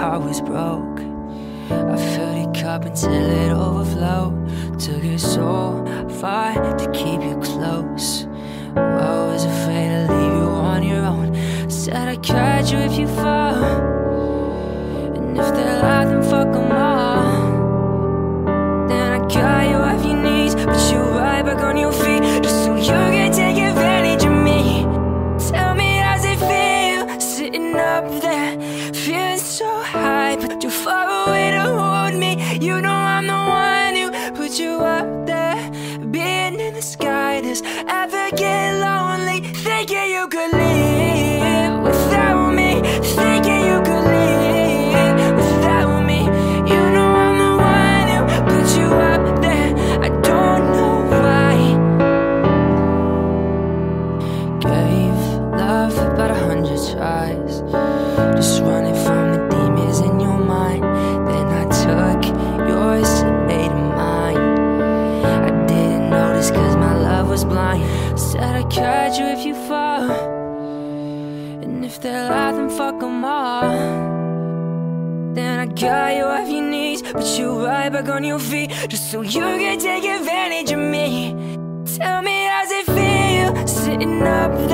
heart was broke. I filled your cup until it overflowed. Took it so far to keep you close. I was afraid to leave you on your own. Said I'd catch you if you fall, and if they lie, then fuck them all. Then I got you off your knees, put you right back on your feet, just so you can take advantage of me. Tell me, how's it feel, sitting up there, feeling so high, but too far away to hold me. You know I'm the one who put you up there, being in the sky. Does ever get lonely, thinking you could live without me, thinking you could live without me. You know I'm the one who put you up there, I don't know why. Gave love about 100 tries, just running from the demons in your mind. Then I took yours and made them mine. I didn't notice cause my love was blind. Said I'd catch you if you fall, and if they lie, then fuck them all. Then I got you off your knees, put you right back on your feet, just so you can take advantage of me. Tell me, how's it feel, sitting up